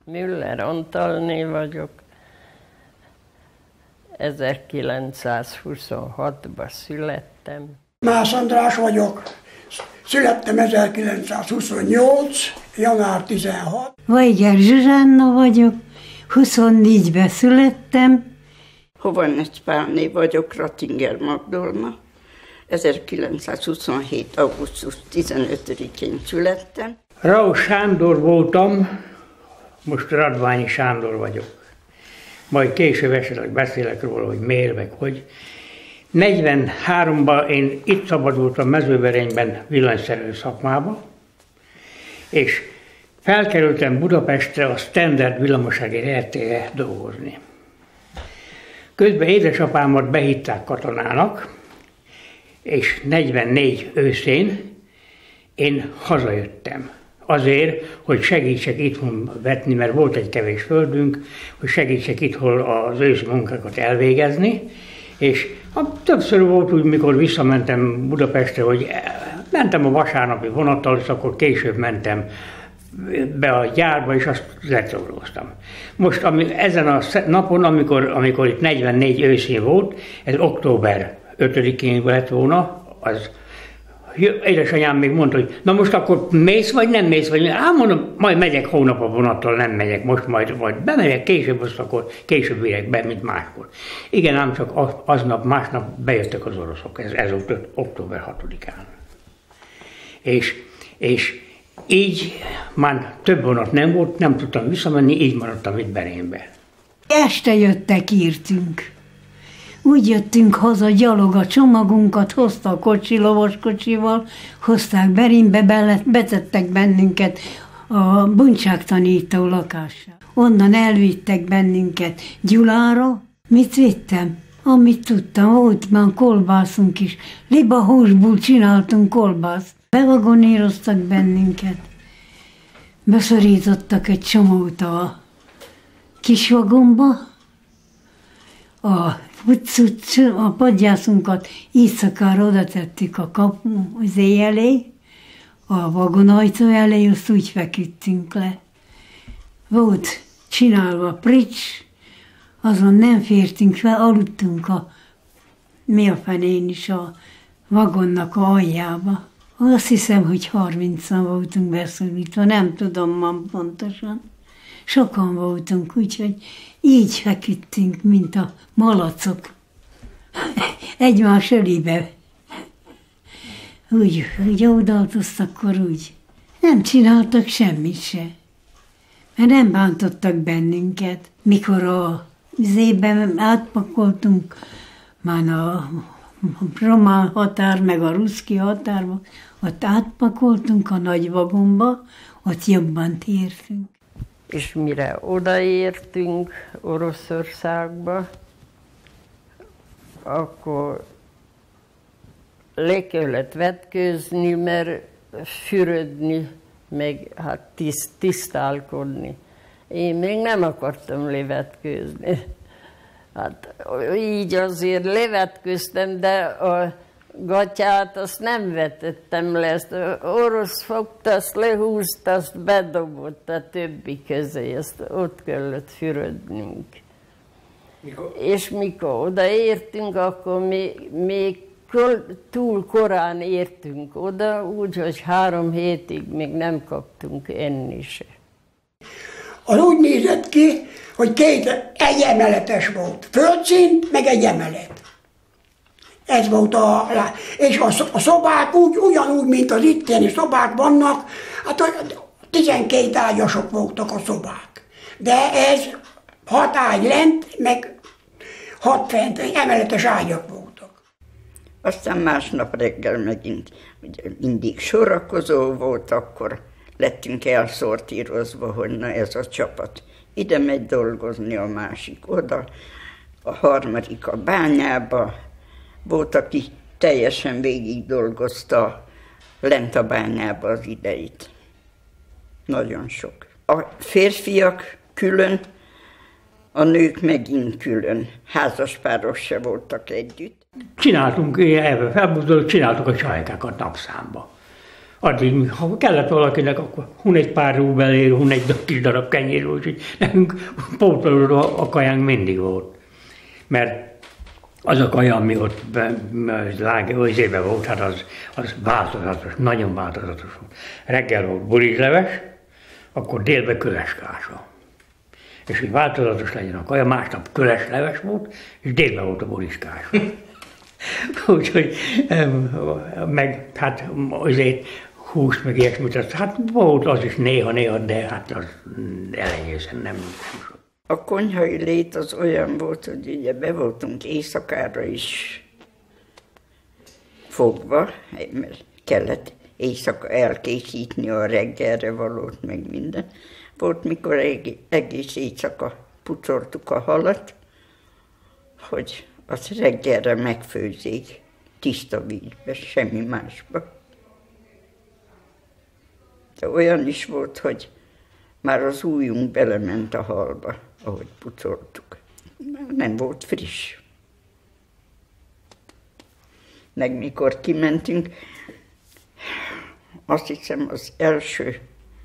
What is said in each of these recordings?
Müller Antalné vagyok. 1926-ban születtem. Mász András vagyok. Születtem 1928. január 16. Vajger Zsuzsánna vagyok. 24-ben születtem. Hovanec Pálné vagyok, Rattinger Magdolna. 1927. augusztus 15-én születtem. Raus Sándor voltam, most Radványi Sándor vagyok. Majd később esetleg beszélek róla, hogy miért, meg hogy. 43-ban én itt szabadultam Mezőberényben villanyszerelő szakmába, és felkerültem Budapestre a Standard villamosági RT-re dolgozni. Közben édesapámat behitták katonának, és 44 őszén én hazajöttem. Azért, hogy segítsek itthon vetni, mert volt egy kevés földünk, hogy segítsek itthon az őszi munkákat elvégezni, és többször volt úgy, mikor visszamentem Budapestre, hogy mentem a vasárnapi vonattal, és akkor később mentem be a gyárba, és azt lecsorgoztam. Most ezen a napon, amikor itt 44 őszén volt, ez október 5-én lett volna, az édesanyám még mondta, hogy na most akkor mész, vagy nem mész, vagy mondom, majd megyek hónap a vonattal, nem megyek, most majd bemegyek, később, azt akkor később érek be, mint máskor. Igen, ám csak aznap, másnap bejöttek az oroszok, ez volt október 6-án. És így már több vonat nem volt, nem tudtam visszamenni, így maradtam itt Berénybe. Este jöttek, írtünk. Úgy jöttünk haza, gyalog a csomagunkat, hozta a kocsi, lovaskocsival, hozták Berénybe, betettek bennünket a bunyságtanító lakásra. Onnan elvittek bennünket Gyulára. Mit vittem? Amit tudtam, volt már kolbászunk is. Libahúsból csináltunk kolbászt. Bevagoníroztak bennünket. Beszorítottak egy csomót a kis vagonba. A padjászunkat éjszakára oda tettük a kapuzé elé, a vagonajtó elé, azt úgy feküdtünk le. Volt csinálva prics, azon nem fértünk fel, aludtunk mi a fenén is a vagonnak a aljába. Azt hiszem, hogy 30-an voltunk beszorítva, nem tudom ma pontosan. Sokan voltunk, úgyhogy így feküdtünk, mint a malacok. Egymás ölébe. Úgy odaadoztak, akkor úgy. Nem csináltak semmit se. Mert nem bántottak bennünket. Mikor a zében átpakoltunk, már a román határ, meg a ruszki határba, ott átpakoltunk a nagy vagomba, ott jobban tértünk. És mire odaértünk Oroszországba, akkor le kellett vetkőzni, mert fürödni, meg hát tisztálkodni. Én még nem akartam levetkőzni. Hát így azért levetkőztem, de a gatyát azt nem vetettem le, ezt orosz fogta, azt lehúzta, azt bedobott a többi közé, ezt ott kellett fürödnünk. És mikor odaértünk, akkor még túl korán értünk oda, úgyhogy 3 hétig még nem kaptunk enni se. Az úgy nézett ki, hogy egy emeletes volt. Földszint, meg egy emelet. Ez volt és a szobák ugyanúgy, mint az itteni szobák vannak, hát 12 ágyasok voltak a szobák. De ez 6 ágy lent, meg 6 fent, emeletes ágyak voltak. Aztán másnap reggel megint, ugye mindig sorakozó volt, akkor lettünk elszortírozva, hogy na ez a csapat ide megy dolgozni, a másik oda, a harmadik a bányába. Volt, aki teljesen végig dolgozta lent a bányába az ideit. Nagyon sok. A férfiak külön, a nők megint külön. Házaspárok se voltak együtt. Csináltunk, ebből felbuzdulva, csináltuk a csajkákat napszámba. Addig, ha kellett valakinek, akkor hun egy pár rubelért, hun egy kis darab kenyér, úgyhogy nekünk pótolódó a kajánk mindig volt. Mert az a kaja, ami ott lágébe volt, hát az változatos, nagyon változatos volt. Reggel volt burizsleves, akkor délbe köleskása. És hogy változatos legyen a kaja, másnap kölesleves volt, és délben volt a burizskása. Úgyhogy meg hát azért húst, meg ilyesmit, hát volt az is néha, de hát az elenyészen nem. A konyhai lét az olyan volt, hogy ugye be voltunk éjszakára is fogva, mert kellett éjszaka elkészítni a reggelre valót, meg minden. Volt, mikor egész éjszaka pucoltuk a halat, hogy az reggelre megfőzzék tiszta vízbe, semmi másba. De olyan is volt, hogy már az ujjunk belement a halba, ahogy pucoltuk. Nem volt friss. Meg mikor kimentünk, azt hiszem az első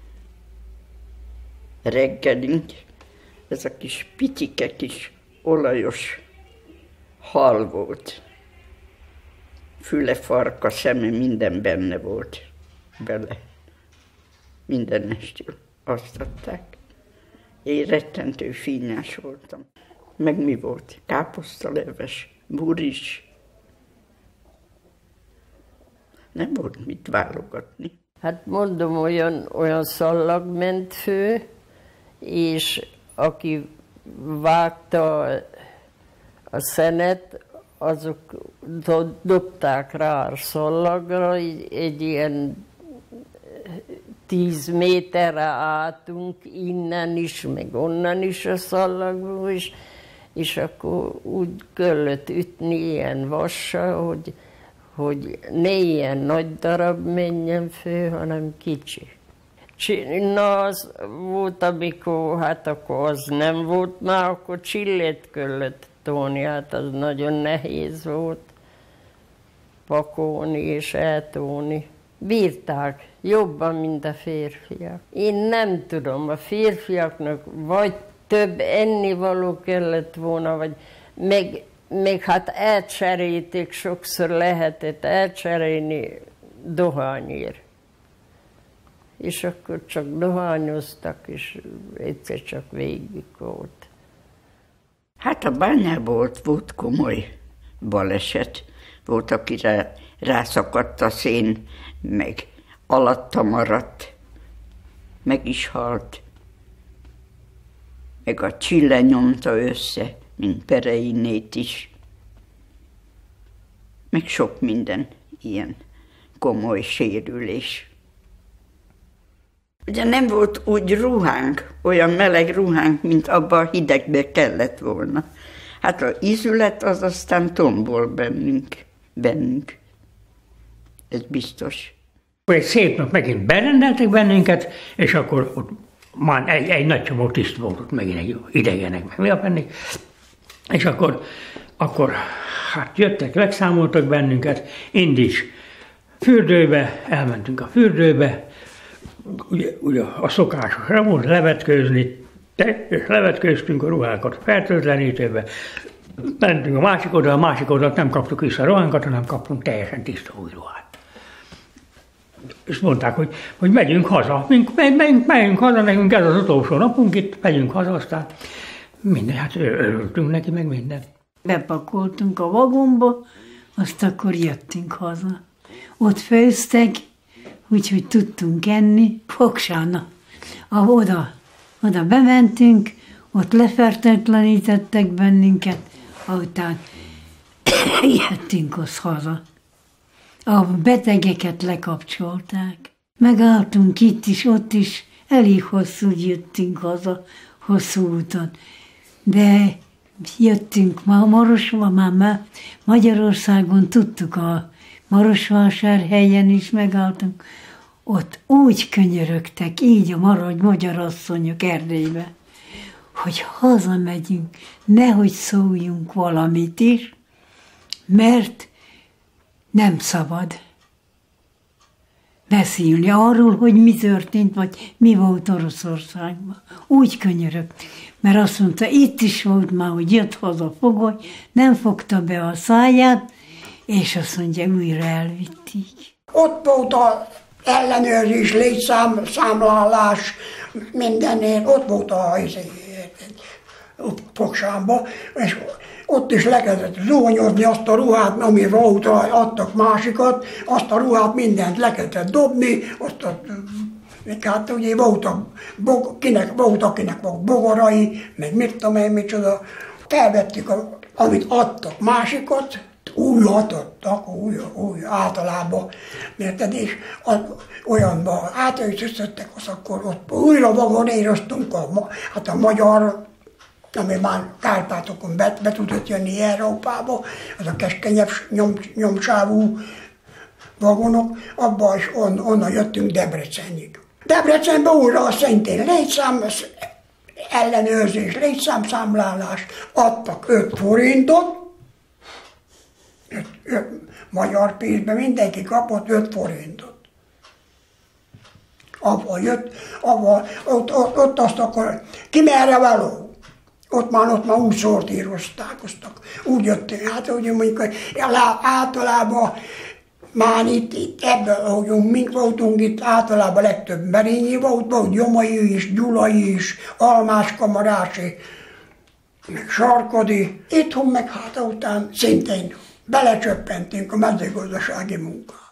reggelink, ez a kis picike, kis olajos hal volt. Füle, farka, szeme, minden benne volt bele. Minden estől azt adták. Én rettentő fényes voltam. Meg mi volt? Káposztaleves, buris. Nem volt mit válogatni. Hát mondom, olyan szallag ment fő, és aki vágta a szenet, azok dobták rá a szallagra, egy ilyen 10 méterre álltunk, innen is, meg onnan is a szallagból, és akkor úgy kellett ütni ilyen vassal, hogy ne ilyen nagy darab menjen fő, hanem kicsi. Na, az volt, amikor, hát akkor az nem volt már, akkor csillét kellett tóni, hát az nagyon nehéz volt pakolni és eltóni. Bírták jobban, mint a férfiak. Én nem tudom, a férfiaknak vagy több ennivaló kellett volna, vagy meg hát elcserélték, sokszor lehetett elcserélni dohányért. És akkor csak dohányoztak, és egyszer csak végig volt. Hát a bányában volt komoly baleset. Volt, akire rászakadt a szén, meg alatta maradt, meg is halt. Meg a csille nyomta össze, mint Pereinét is. Meg sok minden ilyen komoly sérülés. Ugye nem volt úgy ruhánk, olyan meleg ruhánk, mint abban a hidegbe kellett volna. Hát az ízület az aztán tombol bennünk. Ez biztos. Egy szép nap megint berendeltek bennünket, és akkor ott már egy nagy csomó tiszt volt ott megint egy idegenek, meg mi a pennék. És akkor hát jöttek, megszámoltak bennünket, indíts fürdőbe, elmentünk a fürdőbe, ugye a szokásosra volt levetkőzni, és levetkőztünk a ruhákat fertőtlenítőbe, mentünk a másik oldalt nem kaptuk vissza a ruhánkat, hanem kaptunk teljesen tiszta új ruhát. És mondták, hogy megyünk haza, megyünk haza, nekünk ez az utolsó napunk itt, megyünk haza, aztán minden, hát örültünk neki, meg minden. Bepakoltunk a vagomba, azt akkor jöttünk haza. Ott főztek, úgyhogy tudtunk enni, Fogsána. Oda bementünk, ott lefertőtlenítettek bennünket, azután jöttünk haza. A betegeket lekapcsolták. Megálltunk itt is, ott is, elég hosszú jöttünk haza, hosszú úton. De jöttünk ma Marosva, már Magyarországon tudtuk, a Marosvásárhelyen is megálltunk. Ott úgy könyörögtek, így a magyar asszonyok Erdélybe, hogy hazamegyünk, nehogy szóljunk valamit is, mert nem szabad. beszélni arról, hogy mi történt, vagy mi volt Oroszországban. Úgy könyörögt, mert azt mondta, itt is volt már, hogy jött haza fogoly, nem fogta be a száját, és azt mondja, újra elvitték. Ott volt az ellenőrzés, létszámlálás, mindennél, ott volt a fogságban, és ott is le kellett zuhanyozni azt a ruhát, ami volt, adtak másikat, azt a ruhát mindent le kellett dobni, azt a, hát ugye volt, akinek volt bogarai, meg mit tudom én, micsoda. Felvettük, amit adtak másikat, újat adtak, új általában, érted, és olyanban átöltöztettek, az akkor ott újra vagonéroztunk, hát a magyar, ami már Kárpátokon be tudott jönni Európába, az a keskenyebb nyomsávú vagonok, abban is onnan jöttünk Debrecenig. Debrecenben újra szintén létszám ellenőrzés, létszámszámlálás, adtak 5 forintot, 5 magyar pénzben mindenki kapott 5 forintot. Ott azt akkor, ki merre való? Ott már úgy szortírozták, úgy jöttünk, hát úgy mondjuk, hogy általában már itt ebben, ahogy mink voltunk itt, általában legtöbb Merényi volt Jomai is, Gyulai is, Almás Kamarási, meg Sarkodi. Itthon meg hát után szintén belecsöppentünk a mezőgazdasági munkába.